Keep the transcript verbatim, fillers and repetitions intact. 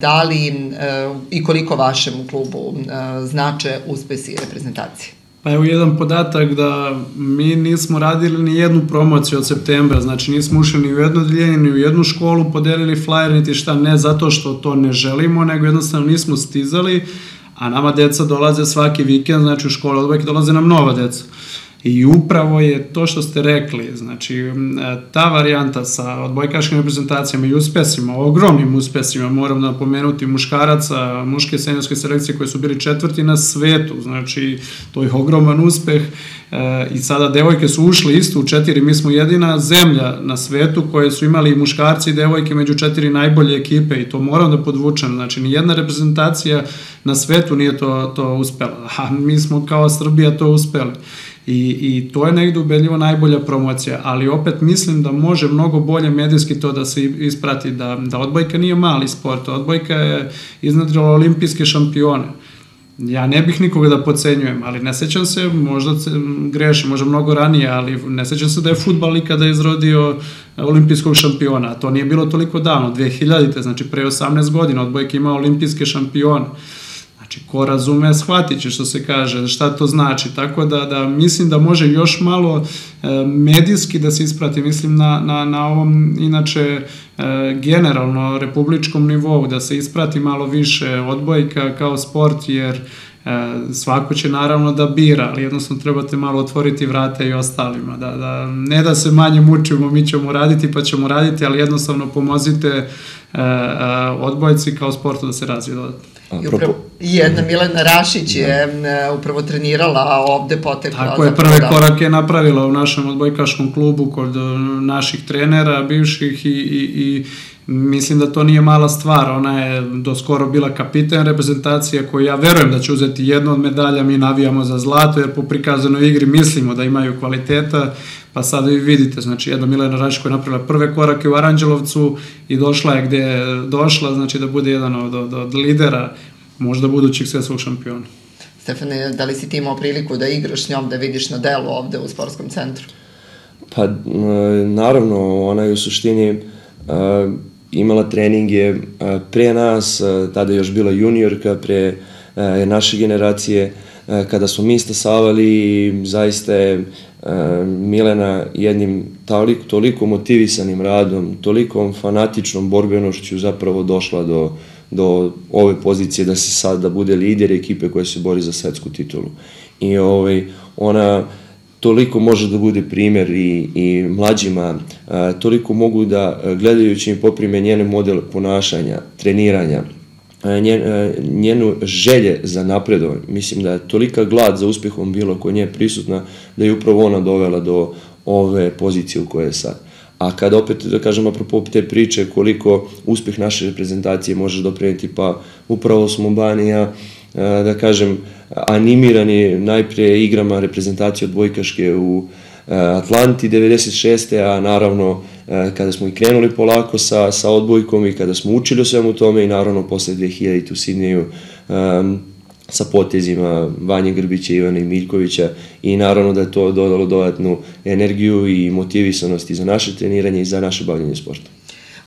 Da li i koliko vašem klubu znače uspesi reprezentacije? Pa evo jedan podatak da mi nismo radili ni jednu promociju od septembra, znači nismo ušli ni u jedno odjeljenje, ni u jednu školu, podelili flyer, niti šta, ne zato što to ne želimo, nego jednostavno nismo stizali, a nama deca dolaze svaki vikend, znači u školu odbojke dolaze nam nova deca. I upravo je to što ste rekli, znači ta varijanta sa odbojkaškim reprezentacijama i uspesima, ogromnim uspesima, moram napomenuti muškaraca, muške seniorske selekcije koje su bili četvrti na svetu, znači to je ogroman uspeh i sada devojke su ušli isto u četiri, mi smo jedina zemlja na svetu koje su imali muškarci i devojke među četiri najbolje ekipe i to moram da podvučem, znači nijedna reprezentacija na svetu nije to, to uspela, a mi smo kao Srbija to uspeli. I, i to je negdje ubedljivo najbolja promocija, ali opet mislim da može mnogo bolje medijski to da se isprati, da, da odbojka nije mali sport, odbojka je iznadrila olimpijske šampione. Ja ne bih nikoga da podcenjujem, ali ne sećam se, možda grešim, možda mnogo ranije, ali ne sećam se da je fudbal ikada izrodio olimpijskog šampiona, a to nije bilo toliko davno, dve hiljadite, znači pre osamnaest godina odbojka ima olimpijske šampione. Znači, ko razume, shvatit će što se kaže, šta to znači, tako da, da mislim da može još malo e, medijski da se isprati, mislim na, na, na ovom, inače, e, generalno republičkom nivou, da se isprati malo više odbojka kao sport, jer e, svako će naravno da bira, ali jednostavno trebate malo otvoriti vrata i ostalima, da, da, ne da se manje mučimo, mi ćemo raditi pa ćemo raditi, ali jednostavno pomozite e, e, odbojci kao sportu da se razvije dodatno. I upravo, jedna Milena Rašić je upravo trenirala ovde, potekla. Tako je, prve korake je napravila u našem odbojkaškom klubu kod naših trenera, bivših i, i, i mislim da to nije mala stvar. Ona je do skoro bila kapiten reprezentacije koju ja verujem da će uzeti jednu od medalja, mi navijamo za zlato jer po prikazanoj igri mislimo da imaju kvaliteta, pa sada vi vidite, znači jedna Milena Rašić koja je napravila prve korake u Aranđelovcu i došla je gde je došla, znači da bude jedan od, od, od lidera možda budućih svetskog šampiona. Stefane, da li si ti imao priliku da igraš s njom, da vidiš na delu ovde u sportskom centru? Pa, naravno, ona je u suštini imala treninge pre nas, tada je još bila juniorka, pre naše generacije, kada smo mi stasavali i zaista je Milena jednim toliko, toliko motivisanim radom, tolikom fanatičnom borbenošću zapravo došla do, do ove pozicije da se sad da bude lider ekipe koja se bori za svetsku titulu. I ovaj, ona toliko može da bude primjer i, i mlađima, a, toliko mogu da gledajući im poprime njene modele ponašanja, treniranja, Njen, njenu želje za napredovanje. Mislim da je tolika glad za uspehom bilo kod nje prisutna da je upravo ona dovela do ove pozicije u kojoj je sad. A kada opet, da kažem, apropo te priče koliko uspeh naše reprezentacije može doprineti, pa upravo smo Banija, da kažem, animirani najprije igrama reprezentacije odbojkaške u Atlanti devedeset šeste. a naravno kada smo i krenuli polako sa, sa odbojkom i kada smo učili o svemu tome i naravno posle dve hiljadite u Sidneju um, sa potezima Vanje Grbića, Ivana i Miljkovića i naravno da je to dodalo dodatnu energiju i motivisanost i za naše treniranje i za naše bavljanje sporta.